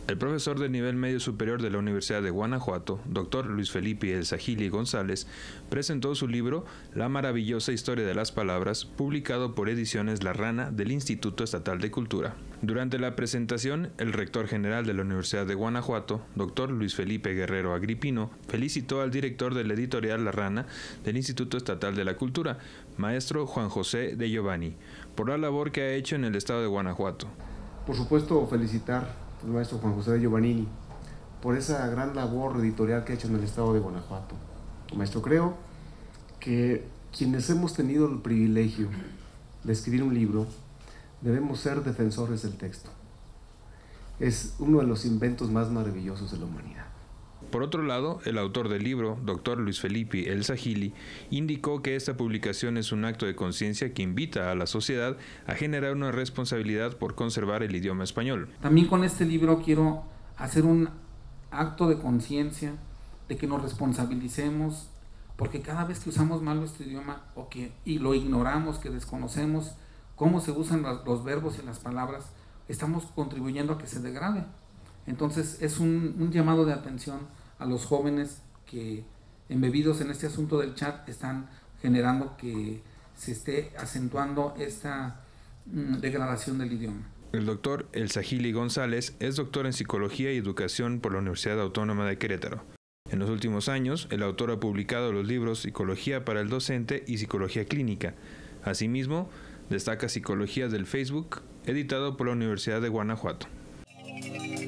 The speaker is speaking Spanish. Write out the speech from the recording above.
El profesor de nivel medio superior de la Universidad de Guanajuato, Dr. Luis Felipe Elzahili González, presentó su libro La maravillosa historia de las palabras, publicado por Ediciones La Rana del Instituto Estatal de Cultura. Durante la presentación, el rector general de la Universidad de Guanajuato, Dr. Luis Felipe Guerrero Agripino, felicitó al director de la editorial La Rana del Instituto Estatal de la Cultura, maestro Juan José de Giovanni, por la labor que ha hecho en el estado de Guanajuato. Por supuesto, felicitar al maestro Juan José de Giovannini por esa gran labor editorial que ha hecho en el estado de Guanajuato. Maestro, creo que quienes hemos tenido el privilegio de escribir un libro debemos ser defensores del texto. Es uno de los inventos más maravillosos de la humanidad. Por otro lado, el autor del libro, Dr. Luis Felipe Elzahili, indicó que esta publicación es un acto de conciencia que invita a la sociedad a generar una responsabilidad por conservar el idioma español. También con este libro quiero hacer un acto de conciencia de que nos responsabilicemos, porque cada vez que usamos mal nuestro idioma y lo ignoramos, que desconocemos cómo se usan los verbos y las palabras, estamos contribuyendo a que se degrade. Entonces es un llamado de atención a los jóvenes que, embebidos en este asunto del chat, están generando que se esté acentuando esta degradación del idioma. El doctor Elzahili González es doctor en Psicología y Educación por la Universidad Autónoma de Querétaro. En los últimos años, el autor ha publicado los libros Psicología para el Docente y Psicología Clínica. Asimismo, destaca Psicología del Facebook, editado por la Universidad de Guanajuato.